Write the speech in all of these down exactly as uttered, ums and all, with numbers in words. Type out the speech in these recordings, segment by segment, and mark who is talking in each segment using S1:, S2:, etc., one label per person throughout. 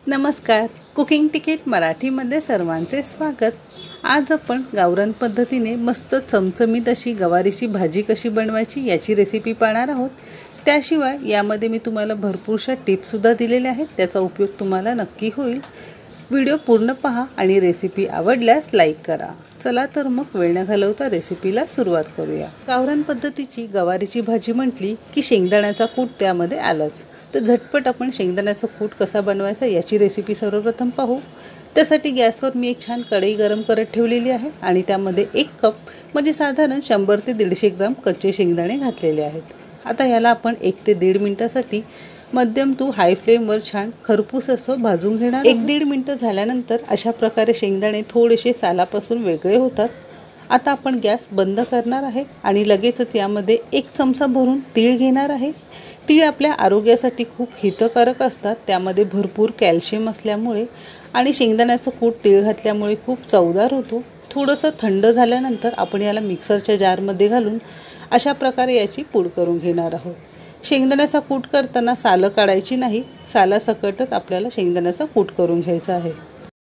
S1: नमस्कार. Cooking ticket मराठीमध्ये सर्वांचे स्वागत. आज आपण गावरान पद्धतीने मस्त चमचमीत अशी गवारीची भाजी कशी बनवायची याची रेसिपी पाहणार आहोत. त्याशिवाय यामध्ये मी तुम्हाला भरपूरशा टिप्ससुद्धा दिलेल्या आहेत, त्याचा उपयोग तुम्हाला नक्की होईल. व्हिडिओ पूर्ण पहा आणि रेसिपी आवडल्यास लाईक करा. चला तर मग वेळ न घालवता रेसिपीला सुरुवात करूया. गावरान पद्धतीची गवारीची भाजी म्हटली की शेंगदाण्याचा कूट त्यामध्ये आलाच. तर झटपट आपण शेंगदाण्याचा कूट कसा बनवायचा याची रेसिपी सर्वप्रथम पाहू. त्यासाठी गॅसवर मी एक छान कढई गरम करत ठेवलेली आहे आणि त्यामध्ये एक कप म्हणजे साधारण शंभर ते दीडशे ग्राम कच्चे शेंगदाणे घातलेले आहेत. आता याला आपण एक ते दीड मिनिटासाठी मध्यम टू हाय फ्लेमवर छान खरपूस असं भाजून घेणार. एक दीड मिनटं झाल्यानंतर अशा प्रकारे शेंगदाणे थोडेसे सालापासून वेगळे होतात. आता आपण गॅस बंद करणार आहे आणि लगेचच यामध्ये एक चमचा भरून तीळ घेणार आहे. तीळ आपल्या आरोग्यासाठी खूप हितकारक असतात. त्यामध्ये भरपूर कॅल्शियम असल्यामुळे आणि शेंगदाण्याचं कूट तीळ घातल्यामुळे खूप चवदार होतो. थोडंसं थंड झाल्यानंतर आपण याला मिक्सरच्या जारमध्ये घालून अशा प्रकारे याची पूड करून घेणार आहोत. शेंगदाण्याचा कूट करताना सालं काढायची नाही, सालासकटच आपल्याला शेंगदाण्याचा कूट करून घ्यायचा आहे.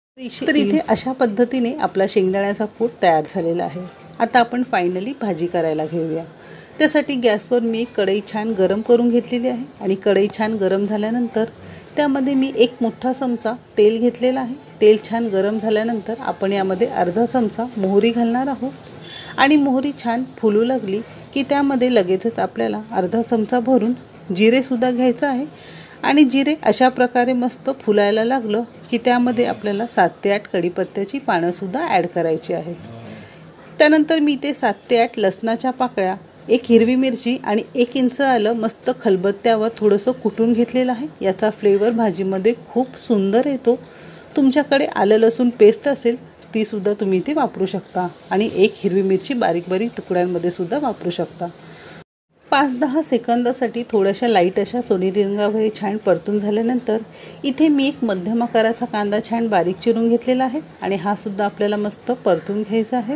S1: तर इथे अशा पद्धतीने आपला शेंगदाण्याचा कूट तयार झालेला आहे. आता आपण फायनली भाजी करायला घेऊया. त्यासाठी गॅसवर मी एक कढई छान गरम करून घेतलेली आहे आणि कढई छान गरम झाल्यानंतर त्यामध्ये मी एक मोठा चमचा तेल घेतलेला आहे. तेल छान गरम झाल्यानंतर आपण यामध्ये अर्धा चमचा मोहरी घालणार आहोत आणि मोहरी छान फुलू लागली की त्यामध्ये लगेचच आपल्याला अर्धा चमचा भरून जिरेसुद्धा घ्यायचं आहे आणि जिरे अशा प्रकारे मस्त फुलायला लागलं की त्यामध्ये आपल्याला सात ते आठ कढीपत्त्याची पानंसुद्धा ॲड करायची आहेत. त्यानंतर मी ते सात ते आठ लसणाच्या पाकळ्या, एक हिरवी मिरची आणि एक इंच आलं मस्त खलबत्त्यावर थोडंसं कुटून घेतलेलं आहे. याचा फ्लेवर भाजीमध्ये खूप सुंदर येतो. तुमच्याकडे आलं लसूण पेस्ट असेल तीसुद्धा तुम्ही ती वापरू शकता आणि एक हिरवी मिरची बारीक बारीक तुकड्यांमध्ये सुद्धा वापरू शकता. पाच दहा सेकंदासाठी थोड्याशा लाईट अशा सोनेरी रंगावर छान परतून झाल्यानंतर इथे मी एक मध्यम आकाराचा कांदा छान बारीक चिरून घेतलेला आहे आणि हा सुद्धा आपल्याला मस्त परतून घ्यायचा आहे.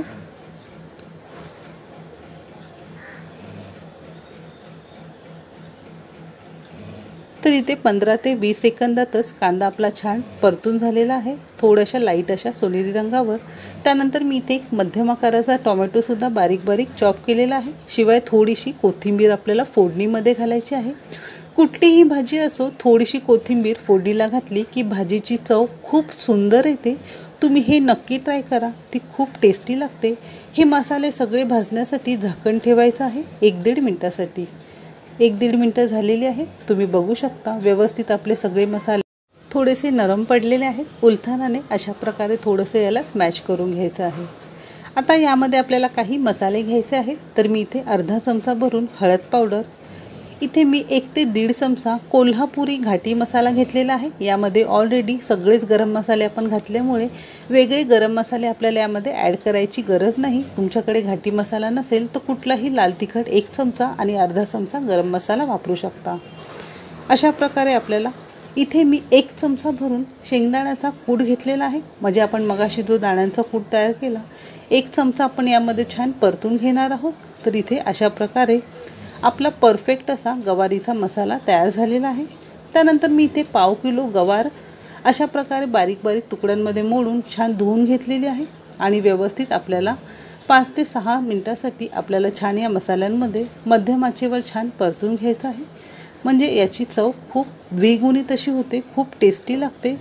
S1: तर इथे पंधरा ते वीस सेकंदातच कांदा आपला छान परतून झालेला आहे, थोड्याशा लाईट अशा सोनेरी रंगावर. त्यानंतर मी इथे एक मध्यम आकाराचा टोमॅटोसुद्धा बारीक बारीक चॉप केलेला आहे. शिवाय थोडीशी कोथिंबीर आपल्याला फोडणीमध्ये घालायची आहे. कुठलीही भाजी असो, थोडीशी कोथिंबीर फोडणीला घातली की भाजीची चव खूप सुंदर येते. तुम्ही हे नक्की ट्राय करा, ती खूप टेस्टी लागते. हे मसाले सगळे भाजण्यासाठी झाकण ठेवायचं आहे एक दीड मिनटासाठी. एक दीड मिनटं झालेली आहे. तुम्ही बघू शकता व्यवस्थित आपले सगळे मसाले थोडेसे नरम पडलेले आहेत. उलथानाने अशा प्रकारे थोडंसं याला स्मॅश करून घ्यायचं आहे. आता यामध्ये आपल्याला काही मसाले घ्यायचे आहेत. तर मी इथे अर्धा चमचा भरून हळद पावडर, इथे मी एक ते दीड चमचा कोल्हापुरी घाटी मसाला घेतलेला आहे. यामध्ये ऑलरेडी सगळेच गरम मसाले आपण घातल्यामुळे वेगळे गरम मसाले आपल्याला यामध्ये ॲड करायची गरज नाही. तुमच्याकडे घाटी मसाला नसेल तर कुठलाही लाल तिखट एक चमचा आणि अर्धा चमचा गरम मसाला वापरू शकता. अशा प्रकारे आपल्याला इथे मी एक चमचा भरून शेंगदाण्याचा कूट घेतलेला आहे. म्हणजे आपण मगाशी जो दाण्यांचा कूट तयार केला, एक चमचा आपण यामध्ये छान परतून घेणार आहोत. तर इथे अशा प्रकारे आपला परफेक्ट असा गवारीचा मसाला तयार झालेला आहे. त्यानंतर मी इथे पाव किलो गवार अशा प्रकारे बारीक बारीक तुकड्यांमध्ये मोडून छान धुवून घेतलेली आहे आणि व्यवस्थित आपल्याला पाच ते सहा मिनटासाठी आपल्याला छान या मसाल्यांमध्ये मध्यम आचेवर छान परतून घ्यायचं आहे. म्हणजे याची चव खूप द्विगुणित अशी होते, खूप टेस्टी लागते.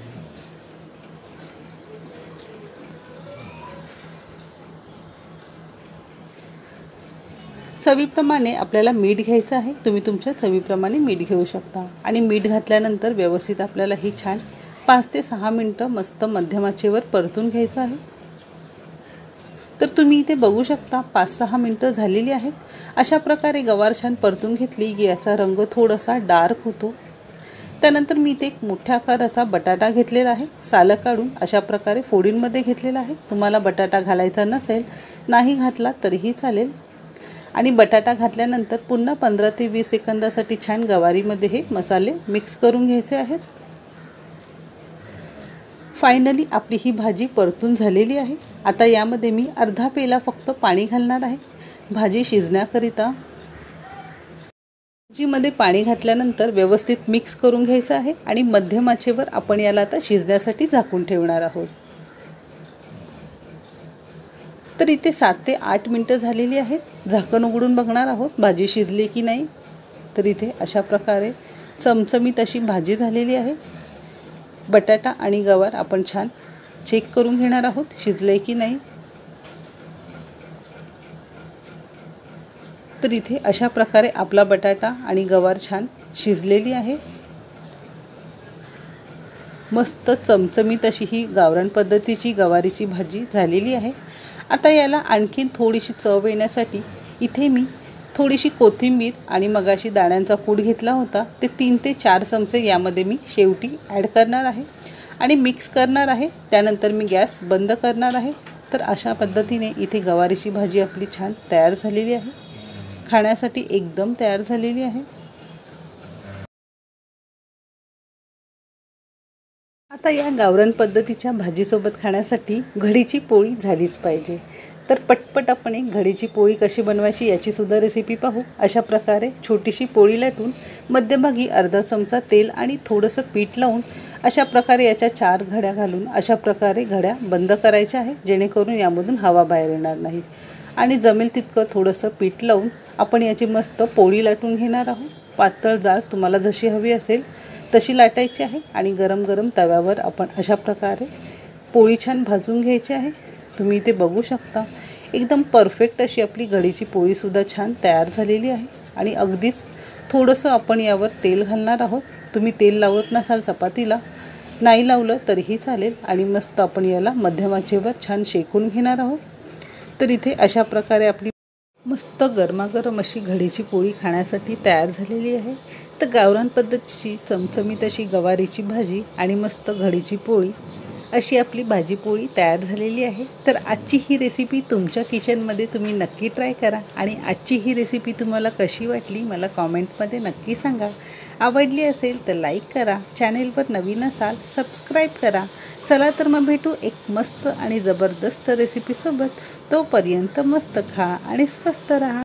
S1: चवीप्रमाणे आपल्याला मीठ घ्यायचं आहे. तुम्ही तुमच्या चवीप्रमाणे मीठ घेऊ शकता आणि मीठ घातल्यानंतर व्यवस्थित आपल्याला ही छान पाच ते सहा मिनटं मस्त मध्यम आचेवर परतून घ्यायचं आहे. तर तुम्ही इथे बघू शकता पाच सहा मिनटं झालेली आहेत. अशा प्रकारे गवार छान परतून घेतली की याचा रंग थोडासा डार्क होतो. त्यानंतर मी इथे एक मोठ्या आकाराचा बटाटा घेतलेला आहे. सालं काढून अशा प्रकारे फोडींमध्ये घेतलेला आहे. तुम्हाला बटाटा घालायचा नसेल, नाही घातला तरीही चालेल. आणि बटाटा घातल्यानंतर पुन्हा पंधरा ते वीस सेकंदासाठी छान गवारीमध्ये हे मसाले मिक्स करून घ्यायचे आहेत. फायनली आपली ही भाजी परतून झालेली आहे. आता यामध्ये मी अर्धा पेला फक्त पाणी घालणार आहे भाजी शिजण्याकरिता. भाजीमध्ये पाणी घातल्यानंतर व्यवस्थित मिक्स करून घ्यायचं आहे आणि मध्यम आचेवर आपण याला आता शिजण्यासाठी झाकून ठेवणार आहोत. तर इथे सात ते आठ मिनटं झालेली आहेत. झाकण उघडून बघणार आहोत भाजी शिजली की नाही. तर इथे अशा प्रकारे चमचमीत अशी भाजी झालेली आहे. बटाटा आणि गवार आपण छान चेक करून घेणार आहोत शिजले की नाही. तर इथे अशा प्रकारे आपला बटाटा आणि गवार छान शिजलेली आहे. मस्त चमचमीत अशी ही गावरान पद्धतीची गवारीची भाजी झालेली आहे. आता याला आणखीन थोडीशी चव येण्यासाठी इथे मी थोडीशी कोथिंबीर आणि मगाशी दाण्यांचा कूट घेतला होता ते तीन ते चार चमचे यामध्ये मी शेवटी ॲड करणार आहे आणि मिक्स करणार आहे. त्यानंतर मी गॅस बंद करणार आहे. तर अशा पद्धतीने इथे गवारीची भाजी आपली छान तयार झालेली आहे. खाण्यासाठी एकदम तयार झालेली आहे. आता या गावरान पद्धतीच्या भाजीसोबत खाण्यासाठी घडीची पोळी झालीच पाहिजे. तर पटपट आपण एक घडीची पोळी कशी बनवायची याची सुद्धा रेसिपी पाहू. अशा प्रकारे छोटीशी पोळी लाटून मध्यभागी अर्धा चमचा तेल आणि थोडंसं पीठ लावून अशा प्रकारे याच्या चार घड्या घालून अशा प्रकारे घड्या बंद करायच्या आहे जेणेकरून यामधून हवा बाहेर येणार नाही. आणि जमेल तितकं थोडंसं पीठ लावून आपण याची मस्त पोळी लाटून घेणार आहोत. पातळ जाड तुम्हाला जशी हवी असेल तशी लाटायची आहे आणि गरम गरम तव्यावर आपण अशा प्रकारे पोळी छान भाजून घ्यायची आहे. तुम्ही इथे बघू शकता एकदम परफेक्ट अशी आपली घडीची पोळीसुद्धा छान तयार झालेली आहे. आणि अगदीच थोडंसं आपण यावर तेल घालणार आहोत. तुम्ही तेल लावत नसाल चपातीला नाही लावलं तरीही चालेल. आणि मस्त आपण याला मध्यम आचेवर छान शेकून घेणार आहोत. तर इथे अशा प्रकारे आपली मस्त गरमागरम अशी घडीची पोळी खाण्यासाठी तयार झालेली आहे. तर गावरान पद्धतीची चमचमीत अशी गवारीची भाजी आणि मस्त घडीची पोळी अशी आपली भाजी पोळी तयार झालेली आहे. तर आजची ही रेसिपी तुमच्या किचनमध्ये तुम्ही नक्की ट्राय करा आणि आजची ही रेसिपी तुम्हाला कशी वाटली मला कॉमेंटमध्ये नक्की सांगा. आवडली असेल तर लाईक करा. चॅनेलवर नवीन असाल सबस्क्राईब करा. चला तर मग भेटू एक मस्त आणि जबरदस्त रेसिपीसोबत. तोपर्यंत मस्त खा आणि स्वस्त राहा.